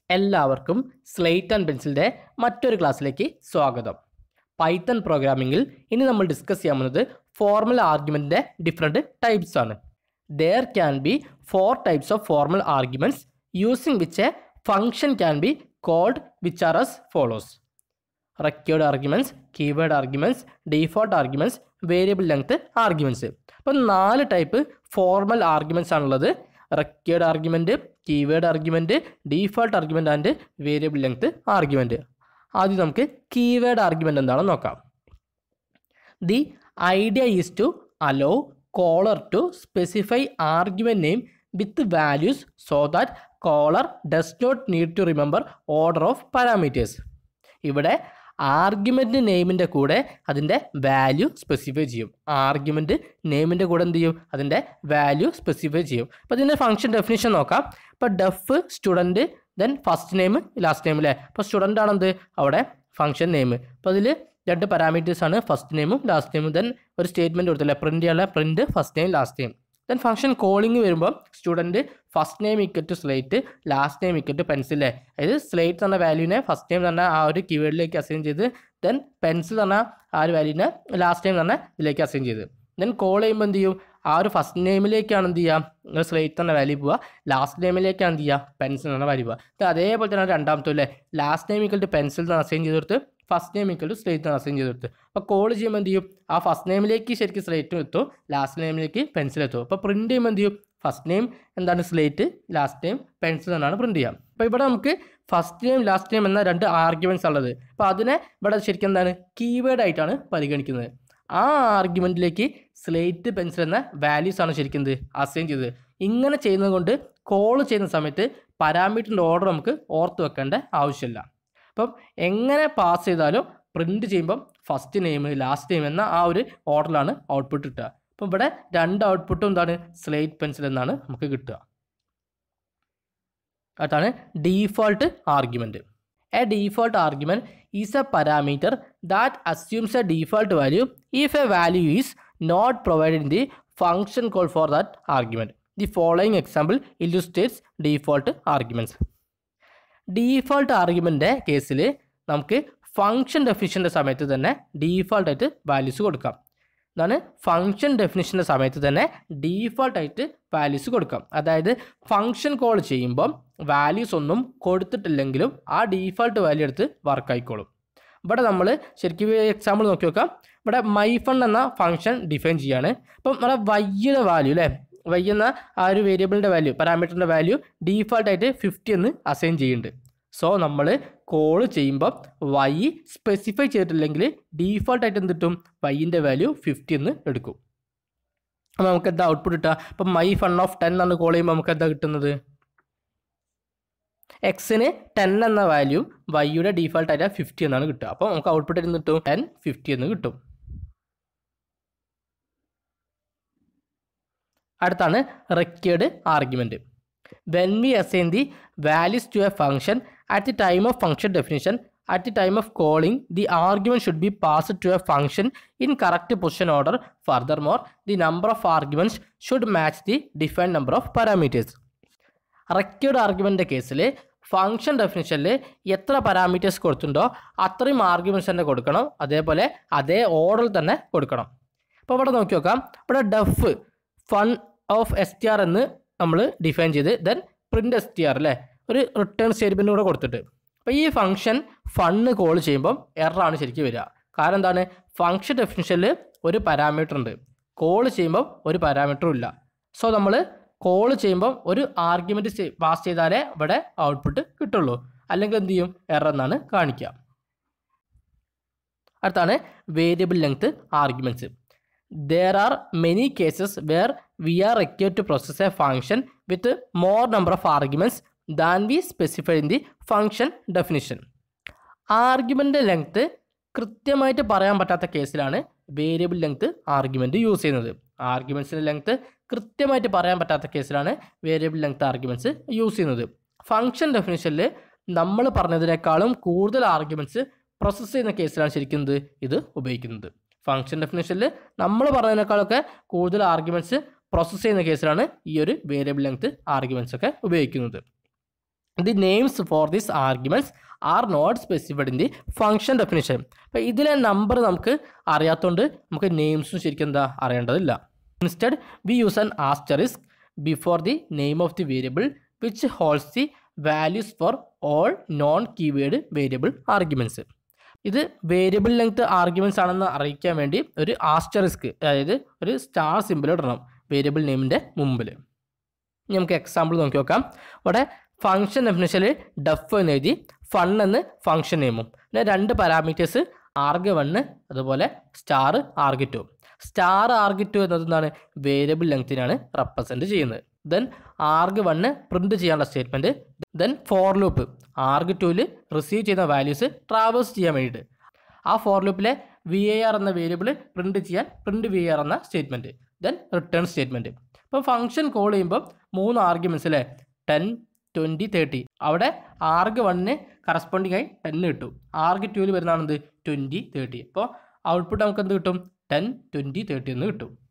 എല്ലാവർക്കും slate and പെൻസിലിൻ്റെ മറ്റൊരു ക്ലാസ്സിലേക്ക് സ്വാഗതം. പൈത്തൺ പ്രോഗ്രാമിങ്ങിൽ ഇനി നമ്മൾ ഡിസ്കസ് ചെയ്യാൻ പോകുന്നത് ഫോർമൽ ആർഗ്യുമെൻറ്റിൻ്റെ ഡിഫറെൻറ്റ് ടൈപ്സ് ആണ്. There can be 4 types of formal arguments using which a function can be called, which are as follows: required arguments, keyword arguments, default arguments, variable length arguments. അപ്പോൾ 4 type formal arguments ആണുള്ളത്. required argument, keyword argument, default argument and variable length argument. ആദ്യം നമുക്ക് keyword argument എന്താണെന്ന് നോക്കാം. The idea is to allow caller to specify argument name with values so that caller does not need to remember order of parameters. ഇവിടെ argument നെയിമിൻ്റെ കൂടെ അതിൻ്റെ value specify ചെയ്യും. Argument നെയിമിൻ്റെ കൂടെ എന്ത് ചെയ്യും? അതിൻ്റെ വാല്യൂ സ്പെസിഫൈ ചെയ്യും. അപ്പോൾ ഇതിൻ്റെ ഫംഗ്ഷൻ ഡെഫിനിഷൻ നോക്കാം. ഇപ്പോൾ def student then first name last name അല്ലേ. അപ്പോൾ സ്റ്റുഡൻ്റ് ആണെന്ത് അവിടെ ഫംഗ്ഷൻ നെയിം. അപ്പോൾ അതിൽ 2 പാരാമീറ്റേഴ്സ് ആണ്, ഫസ്റ്റ് നെയിമും ലാസ്റ്റ് നെയിമും. ദെൻ ഒരു സ്റ്റേറ്റ്മെൻറ്റ് കൊടുത്തില്ലേ, പ്രിൻറ്റ് ചെയ്യാനുള്ള print first name last name. Then function calling വരുമ്പോൾ student first name equal to slate, last name equal to pencil. അതായത് സ്ലേറ്റ് എന്ന വാല്യൂവിനെ ഫസ്റ്റ് നെയിം തന്നെ ആ ഒരു കീവേഡിലേക്ക് അസൈൻ ചെയ്ത്, ദെൻ പെൻസിൽ എന്ന ആ ഒരു വാല്യൂവിനെ ലാസ്റ്റ് നെയിം തന്നെ ഇതിലേക്ക് അസൈൻ ചെയ്ത്, ദെൻ കോൾ ചെയ്യുമ്പോൾ എന്ത് ചെയ്യും? ആ ഒരു ഫസ്റ്റ് നെയിമിലേക്കാണ് എന്ത് ചെയ്യുക? സ്ലേറ്റ് എന്ന വാല്യൂ പോവുക, ലാസ്റ്റ് നെയിമിലേക്കാണ് എന്ത് ചെയ്യുക? പെൻസിൽ എന്ന വാല്യൂ പോവുക. അതേപോലെ തന്നെ രണ്ടാമത്തെ അല്ലേ, last name equal to pencil എന്ന് അസൈൻ ചെയ്ത് കൊടുത്ത്, first name equal to slate എന്ന് അസൈൻ ചെയ്ത് കൊടുത്ത്. അപ്പോൾ കോൾ ചെയ്യുമ്പോൾ എന്ത് ചെയ്യും? ആ ഫസ്റ്റ് നെയിമിലേക്ക് ശരിക്കും സ്ലേറ്റും എത്തും, ലാസ്റ്റ് നെയിമിലേക്ക് പെൻസിൽ എത്തും. അപ്പോൾ പ്രിൻറ്റ് ചെയ്യുമ്പോൾ എന്ത് ചെയ്യും? ഫസ്റ്റ് നെയിം എന്താണ് സ്ലേറ്റ്, ലാസ്റ്റ് നെയിം പെൻസിൽ എന്നാണ് പ്രിൻറ്റ് ചെയ്യാം. അപ്പോൾ ഇവിടെ നമുക്ക് ഫസ്റ്റ് നെയിം ലാസ്റ്റ് നെയിം എന്ന 2 ആർഗ്യുമെൻറ്റ്സ് ഉള്ളത്. അപ്പോൾ അതിനെ ഇവിടെ ശരിക്കും എന്താണ് കീവേഡ് ആയിട്ടാണ് പരിഗണിക്കുന്നത്. ആ ആർഗ്യുമെൻറ്റിലേക്ക് സ്ലേറ്റ് പെൻസിൽ എന്ന വാല്യൂസ് ആണ് ശരിക്കും അസൈൻ ചെയ്തത്. ഇങ്ങനെ ചെയ്യുന്നത് കൊണ്ട് കോൾ ചെയ്യുന്ന സമയത്ത് പാരാമീറ്ററിൻ്റെ ഓർഡർ നമുക്ക് ഓർത്ത് വെക്കേണ്ട ആവശ്യമില്ല. അപ്പം എങ്ങനെ പാസ് ചെയ്താലും പ്രിൻറ്റ് ചെയ്യുമ്പം ഫസ്റ്റ് നെയിം ലാസ്റ്റ് നെയിം എന്ന ആ ഒരു ഓർഡറിലാണ് ഔട്ട്പുട്ട് കിട്ടുക. അപ്പം ഇവിടെ 2 ഔട്ട്പുട്ടും എന്താണ് സ്ലേറ്റ് പെൻസിൽ എന്നാണ് നമുക്ക് കിട്ടുക. അതാണ് default argument. A default argument is a parameter that assumes a default value if a value is not provided in the function call for that argument. The following example illustrates default arguments. Default ആർഗ്യുമെൻറ്റിൻ്റെ കേസിൽ നമുക്ക് function ഡെഫിനിഷൻ്റെ സമയത്ത് തന്നെ ഡീഫോൾട്ടായിട്ട് values കൊടുക്കാം. ഇതാണ് function ഡെഫിനിഷൻ്റെ സമയത്ത് തന്നെ ഡീഫോൾട്ടായിട്ട് values കൊടുക്കാം. അതായത് ഫംഗ്ഷൻ കോൾ ചെയ്യുമ്പം വാല്യൂസ് ഒന്നും കൊടുത്തിട്ടില്ലെങ്കിലും ആ ഡീഫോൾട്ട് വാല്യൂ എടുത്ത് വർക്ക് ആയിക്കോളും. ഇവിടെ നമ്മൾ ശരിക്കും എക്സാമ്പിൾ നോക്കി നോക്കാം. ഇവിടെ മൈഫൺ എന്ന ഫംഗ്ഷൻ ഡിഫൈൻ ചെയ്യാണ്. അപ്പം നമ്മുടെ വൈയുടെ വാല്യൂ അല്ലേ, വൈ എന്ന ആ ഒരു വേരിയബിളിൻ്റെ വാല്യൂ പാരാമീറ്ററിൻ്റെ വാല്യൂ ഡീഫോൾട്ടായിട്ട് 50 എന്ന് അസൈൻ ചെയ്യുന്നുണ്ട്. സോ നമ്മൾ കോൾ ചെയ്യുമ്പോൾ വൈ സ്പെസിഫൈ ചെയ്തിട്ടില്ലെങ്കിൽ ഡീഫോൾട്ടായിട്ട് എന്ത് കിട്ടും? വൈൻ്റെ വാല്യൂ 50 എന്ന് എടുക്കും. അപ്പോൾ നമുക്ക് എന്താ ഔട്ട്പുട്ട് കിട്ടുക? ഇപ്പം മൈ ഫൺ ഓഫ് 10 എന്ന് കോൾ ചെയ്യുമ്പോൾ നമുക്ക് എന്താ കിട്ടുന്നത്? എക്സിന് 10 എന്ന വാല്യൂ വൈയുടെ ഡീഫോൾട്ടായിട്ട് 50 എന്നാണ് കിട്ടുക. അപ്പോൾ നമുക്ക് ഔട്ട്പുട്ട് എന്ന് കിട്ടും 10 50 എന്ന് കിട്ടും. അടുത്താണ് required argument. When we assign the values to a function at the time of function definition, at the time of calling, the argument should be passed to a function in correct position order. Furthermore, the number of arguments should match the defined number of parameters. Required argument കേസിൽ function ഡെഫിനിഷനിൽ എത്ര parameters കൊടുത്തിട്ടുണ്ടോ അത്രയും arguments തന്നെ കൊടുക്കണം. അതേപോലെ അതേ ഓർഡറിൽ തന്നെ കൊടുക്കണം. അപ്പോൾ ഇവിടെ നോക്കി നോക്കാം. ഇവിടെ ഡെഫ് ഫൺ ഓഫ് str എന്ന് നമ്മൾ ഡിഫൈൻ ചെയ്ത് ദെൻ പ്രിൻറ്റ് str അല്ലേ, ഒരു റിട്ടേൺ സ്റ്റേറ്റ്മെൻറ്റ് കൂടെ കൊടുത്തിട്ട്. അപ്പോൾ ഈ ഫംഗ്ഷൻ ഫണ്ണ് കോൾ ചെയ്യുമ്പം എററാണ് ശരിക്കും വരിക. കാരണം എന്താണ്? ഫംഗ്ഷൻ ഡെഫിനിഷനിൽ ഒരു പാരാമീറ്റർ ഉണ്ട്, കോൾ ചെയ്യുമ്പം ഒരു പാരാമീറ്ററും ഇല്ല. സോ നമ്മൾ കോൾ ചെയ്യുമ്പം ഒരു ആർഗ്യുമെൻറ്റ് പാസ് ചെയ്താലേ ഇവിടെ ഔട്ട്പുട്ട് കിട്ടുള്ളൂ, അല്ലെങ്കിൽ എന്ത് ചെയ്യും? എറർ എന്നാണ് കാണിക്കുക. അടുത്താണ് variable length arguments. There are many cases where we are required to process a function with more number of arguments than we specified in the function definition. Argument length കൃത്യമായിട്ട് പറയാൻ പറ്റാത്ത കേസിലാണ് വേരിയബിൾ ലെങ്ത്ത് ആർഗ്യുമെൻറ്റ് യൂസ് ചെയ്യുന്നത്. ആർഗ്യുമെൻറ്റ്സിൻ്റെ length കൃത്യമായിട്ട് പറയാൻ പറ്റാത്ത കേസിലാണ് variable length arguments use ചെയ്യുന്നത്. ഫംഗ്ഷൻ ഡെഫിനിഷനിൽ നമ്മൾ പറഞ്ഞതിനേക്കാളും കൂടുതൽ ആർഗ്യുമെൻറ്റ്സ് പ്രോസസ്സ് ചെയ്യുന്ന കേസിലാണ് ശരിക്കും ഇത് ഉപയോഗിക്കുന്നത്. ഫംഗ്ഷൻ ഡെഫിനിഷനിൽ നമ്മൾ പറഞ്ഞതിനേക്കാളൊക്കെ കൂടുതൽ ആർഗ്യുമെൻറ്റ്സ് പ്രോസസ്സ് ചെയ്യുന്ന കേസിലാണ് ഈ ഒരു വേരിയബിൾ ലെങ്ത് ആർഗ്യുമെൻറ്റ്സ് ഒക്കെ ഉപയോഗിക്കുന്നത്. The names for these arguments are not specified in the function definition. അപ്പോൾ ഇതിലെ നമ്പർ നമുക്ക് അറിയാത്തതുകൊണ്ട് നമുക്ക് നെയിംസും ശരിക്കും എന്താ അറിയേണ്ടതില്ല. Instead we use an asterisk before the name of the variable which holds the values for all non keyword variable arguments. ഇത് വേരിയബിൾ ലെങ്ത് ആർഗ്യുമെൻറ്റ്സ് ആണെന്ന് അറിയിക്കാൻ വേണ്ടി ഒരു ആസ്റ്ററിസ്ക്, അതായത് ഒരു സ്റ്റാർ സിമ്പിൾ ഇടണം വേരിയബിൾ നെയിമിൻ്റെ മുമ്പിൽ. ഇനി നമുക്ക് എക്സാമ്പിൾ നോക്കി നോക്കാം. ഇവിടെ ഫംഗ്ഷൻ ഡെഫിനിഷനിൽ ഡെഫ് എന്ന് എഴുതി, ഫൺ എന്ന് ഫംഗ്ഷൻ നെയിമും, പിന്നെ 2 പാരാമീറ്റേഴ്സ് arg1 അതുപോലെ സ്റ്റാർ arg2. സ്റ്റാർ arg2 എന്നത് എന്താണ്, വേരിയബിൾ ലെങ്ത്തിനാണ് റെപ്രസെൻറ്റ് ചെയ്യുന്നത്. ദെൻ arg1 പ്രിൻറ്റ് ചെയ്യാനുള്ള സ്റ്റേറ്റ്മെൻറ്റ്. ദെൻ ഫോർ ലൂപ്പ് arg2ൽ റിസീവ് ചെയ്യുന്ന വാല്യൂസ് ട്രാവേഴ്സ് ചെയ്യാൻ വേണ്ടിയിട്ട് ആ ഫോർ ലൂപ്പിലെ var എന്ന വേരിയബിൾ പ്രിൻറ്റ് ചെയ്യാൻ പ്രിൻറ്റ് var എന്ന സ്റ്റേറ്റ്മെൻറ്റ്. Then return statement. ഇപ്പോൾ ഫംഗ്ഷൻ കോൾ ചെയ്യുമ്പോൾ 3 ആർഗ്യുമെൻറ്റ്സ് അല്ലേ, 10, 20, 30. അവിടെ arg1 കറസ്പോണ്ടിങ് ആയി 10 കിട്ടും. arg2ൽ വരുന്നതാണെന്ത് 20, 30. അപ്പോൾ ഔട്ട്പുട്ട് നമുക്ക് എന്ത് കിട്ടും, 10, 20, 30 എന്ന് കിട്ടും.